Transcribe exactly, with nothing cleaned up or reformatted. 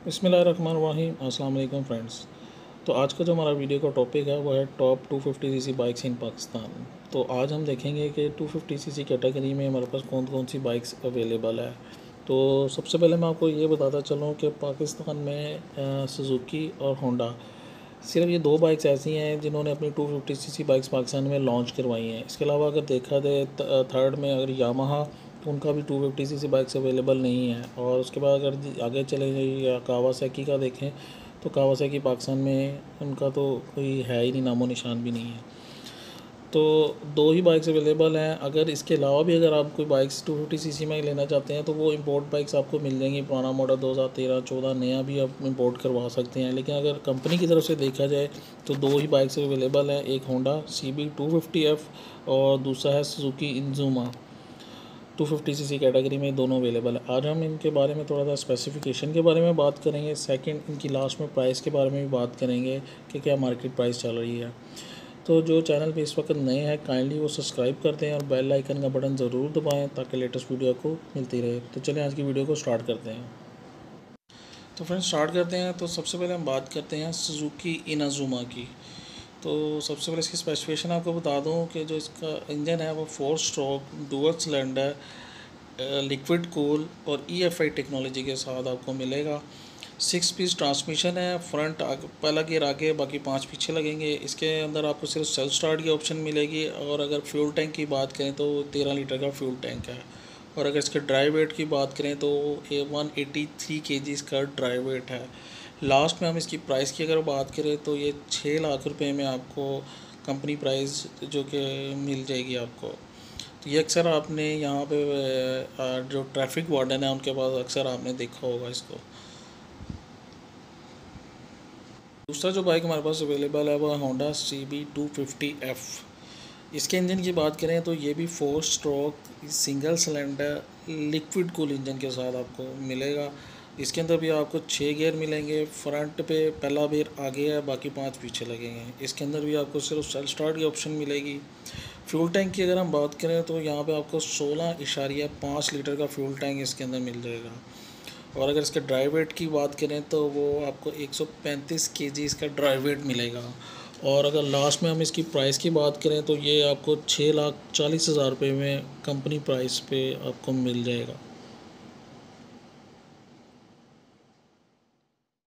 बिस्मिल्लाहिर्रहमानिर्रहीम। अस्सलाम वालेकुम फ्रेंड्स। तो आज का जो हमारा वीडियो का टॉपिक है वो है top two fifty CC bikes in Pakistan. तो आज हम देखेंगे कि टू फिफ्टी सीसी कैटेगरी में हमारे पास कौन कौन सी बाइक्स अवेलेबल है। तो सबसे पहले मैं आपको ये बताता चलूँ कि पाकिस्तान में सुजुकी और होंडा सिर्फ ये दो बाइक्स ऐसी हैं जिन्होंने अपनी two fifty CC bikes Pakistan में लॉन्च करवाई हैं। इसके अलावा अगर देखा जाए थर्ड में अगर यामाहा, तो उनका भी two fifty CC bikes available नहीं है। और उसके बाद अगर आगे चले या कावासाकी का देखें तो कावासाकी पाकिस्तान में उनका तो कोई है ही नहीं, नामो निशान भी नहीं है। तो दो ही बाइक्स अवेलेबल हैं। अगर इसके अलावा भी अगर आप कोई बाइक्स टू फिफ्टी सीसी में लेना चाहते हैं तो वो इंपोर्ट बाइक्स आपको मिल जाएंगी। पुराना मॉडल दो हज़ार तेरह चौदह नया भी आप इंपोर्ट करवा सकते हैं। लेकिन अगर कंपनी की तरफ से देखा जाए तो दो ही बाइक्स अवेलेबल हैं, एक Honda C B two fifty F और दूसरा है Suzuki Inazuma. Two fifty CC category में दोनों अवेलेबल है। आज हम इनके बारे में थोड़ा सा स्पेसिफिकेशन के बारे में बात करेंगे। सेकंड, इनकी लास्ट में प्राइस के बारे में भी बात करेंगे कि क्या मार्केट प्राइस चल रही है। तो जो चैनल पे इस वक्त नए हैं काइंडली वो सब्सक्राइब कर दें और बेल आइकन का बटन ज़रूर दबाएं ताकि लेटेस्ट वीडियो आपको मिलती रहे। तो चलें आज की वीडियो को स्टार्ट करते हैं। तो फ्रेंड्स स्टार्ट करते हैं। तो सबसे पहले हम बात करते हैं सुजुकी इनाजुमा की। तो सबसे पहले इसकी स्पेसिफिकेशन आपको बता दूं कि जो इसका इंजन है वो four stroke dual cylinder liquid cool और ई एफ आई टेक्नोलॉजी के साथ आपको मिलेगा। सिक्स पीस ट्रांसमिशन है, फ्रंट आगे पहला गियर आगे बाकी पांच पीछे लगेंगे। इसके अंदर आपको सिर्फ सेल्फ स्टार्ट की ऑप्शन मिलेगी। और अगर फ्यूल टैंक की बात करें तो तेरह लीटर का फ्यूल टैंक है। और अगर इसके ड्राइव वेट की बात करें तो ए वन एटी थ्री के जी इसका ड्राइव वेट है। लास्ट में हम इसकी प्राइस की अगर बात करें तो ये छः लाख रुपए में आपको कंपनी प्राइस जो कि मिल जाएगी आपको। तो ये अक्सर आपने यहाँ पे जो ट्रैफिक वार्डन है उनके पास अक्सर आपने देखा होगा इसको। दूसरा जो बाइक हमारे पास अवेलेबल है वो है Honda C B two fifty F. इसके इंजन की बात करें तो ये भी four stroke single cylinder liquid cool engine के साथ आपको मिलेगा। इसके अंदर भी आपको छः गियर मिलेंगे। फ्रंट पे पहला गियर आगे है बाकी पांच पीछे लगेंगे। इसके अंदर भी आपको सिर्फ सेल्फ स्टार्ट की ऑप्शन मिलेगी। फ्यूल टैंक की अगर हम बात करें तो यहाँ पे आपको सोलह इशारिया पाँच लीटर का फ्यूल टैंक इसके अंदर मिल जाएगा। और अगर इसके ड्राइव वेट की बात करें तो वो आपको एक सौ पैंतीस केजी इसका ड्राइव वेट मिलेगा। और अगर लास्ट में हम इसकी प्राइस की बात करें तो ये आपको छः लाख चालीस हज़ार रुपये में कंपनी प्राइस पे आपको मिल जाएगा।